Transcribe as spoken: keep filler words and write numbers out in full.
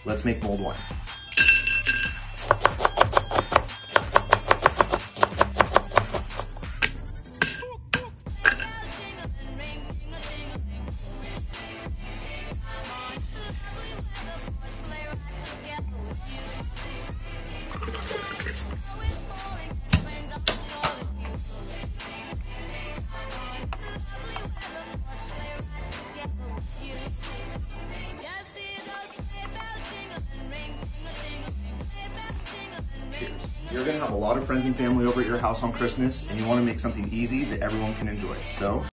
let's make mulled wine. You're gonna have a lot of friends and family over at your house on Christmas, and you wanna make something easy that everyone can enjoy. So